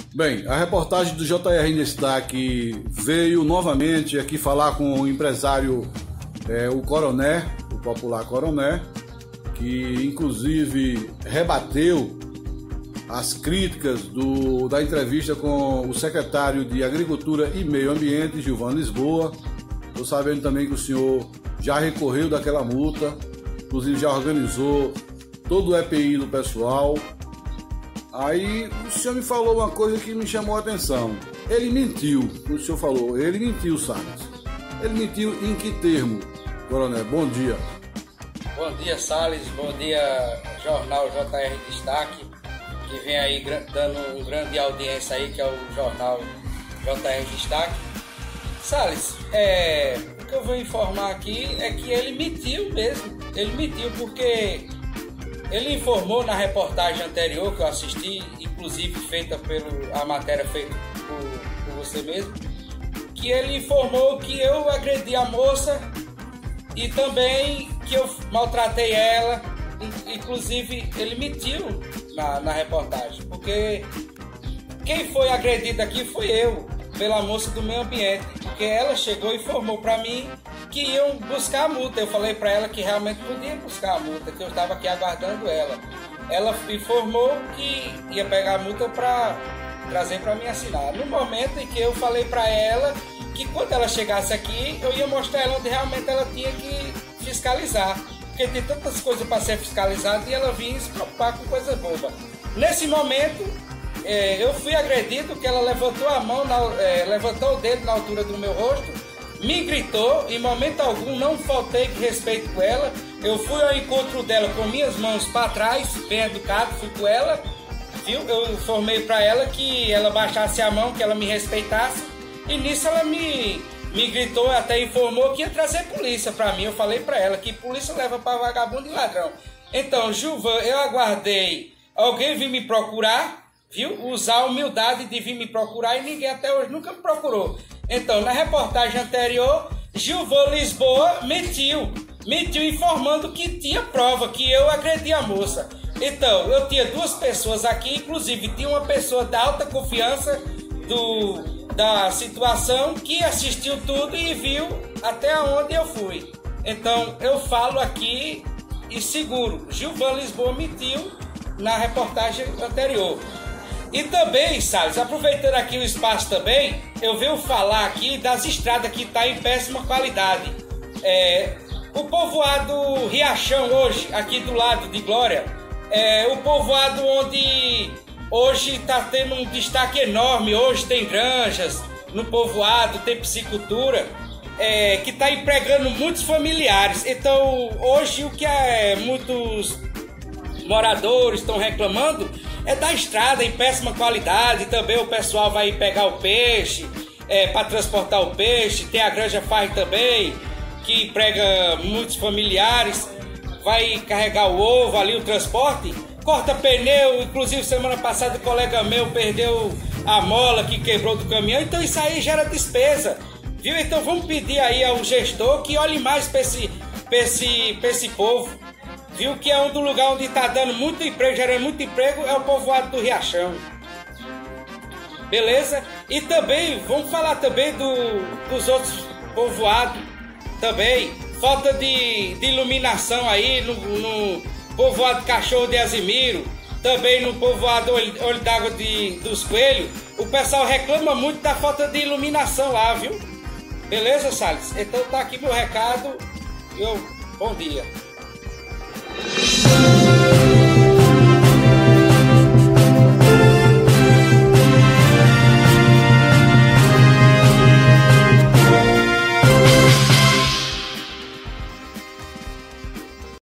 Bem, a reportagem do JR em Destaque veio novamente aqui falar com o empresário, o Coroné, o popular Coroné, que inclusive rebateu as críticas da entrevista com o secretário de Agricultura e Meio Ambiente, Gilvan Lisboa. Estou sabendo também que o senhor já recorreu daquela multa, inclusive já organizou todo o EPI do pessoal. Aí o senhor me falou uma coisa que me chamou a atenção. Ele mentiu, o senhor falou, ele mentiu, Salles. Ele mentiu em que termo, Coronel? Bom dia. Bom dia, Salles. Bom dia, Jornal JR Destaque, que vem aí dando uma grande audiência aí, que é o Jornal JR Destaque. Salles, o que eu vou informar aqui é que ele mentiu mesmo. Ele mentiu porque ele informou na reportagem anterior que eu assisti, inclusive a matéria feita por você mesmo, que ele informou que eu agredi a moça e também que eu maltratei ela. Inclusive ele mentiu na reportagem, porque quem foi agredido aqui foi eu, pela moça do meio ambiente, porque ela chegou e informou para mim que iam buscar a multa. Eu falei para ela que realmente podia buscar a multa, que eu estava aqui aguardando ela. Ela informou que ia pegar a multa para trazer para mim assinar. No momento em que eu falei para ela que quando ela chegasse aqui, eu ia mostrar ela onde realmente ela tinha que fiscalizar, porque tem tantas coisas para ser fiscalizada e ela vinha se preocupar com coisa boba. Nesse momento, eu fui agredido, que ela levantou a mão, levantou o dedo na altura do meu rosto, me gritou. Em momento algum não faltei de respeito com ela. Eu fui ao encontro dela com minhas mãos para trás, bem educado, fui com ela, viu? Eu informei para ela que ela baixasse a mão, que ela me respeitasse, e nisso ela me gritou, até informou que ia trazer polícia para mim. Eu falei para ela que polícia leva para vagabundo e ladrão. Então, Gilvan, eu aguardei alguém vir me procurar, viu? Usar a humildade de vir me procurar, e ninguém até hoje nunca me procurou. Então, na reportagem anterior, Gilvan Lisboa mentiu informando que tinha prova, que eu agredi a moça. Então, eu tinha duas pessoas aqui, inclusive tinha uma pessoa de alta confiança da situação, que assistiu tudo e viu até onde eu fui. Então, eu falo aqui e seguro, Gilvan Lisboa mentiu na reportagem anterior. E também, Salles, aproveitando aqui o espaço também, eu venho falar aqui das estradas que estão em péssima qualidade. O povoado Riachão hoje, aqui do lado de Glória, o povoado onde hoje está tendo um destaque enorme. Hoje tem granjas no povoado, tem piscicultura, que está empregando muitos familiares. Então, hoje o que muitos moradores estão reclamando é da estrada em péssima qualidade. Também o pessoal vai pegar o peixe, para transportar o peixe. Tem a Granja Farm também, que emprega muitos familiares, vai carregar o ovo ali, o transporte, corta pneu. Inclusive semana passada o colega meu perdeu a mola que quebrou do caminhão. Então isso aí gera despesa, viu? Então vamos pedir aí ao gestor que olhe mais para esse povo, viu? Que é um do lugar onde está dando muito emprego, gerando muito emprego, é o povoado do Riachão. Beleza? E também, vamos falar também dos outros povoados também. Falta de iluminação aí no povoado Cachorro de Azimiro, também no povoado Olho d'Água dos Coelhos. O pessoal reclama muito da falta de iluminação lá, viu? Beleza, Salles? Então tá aqui meu recado. Bom dia.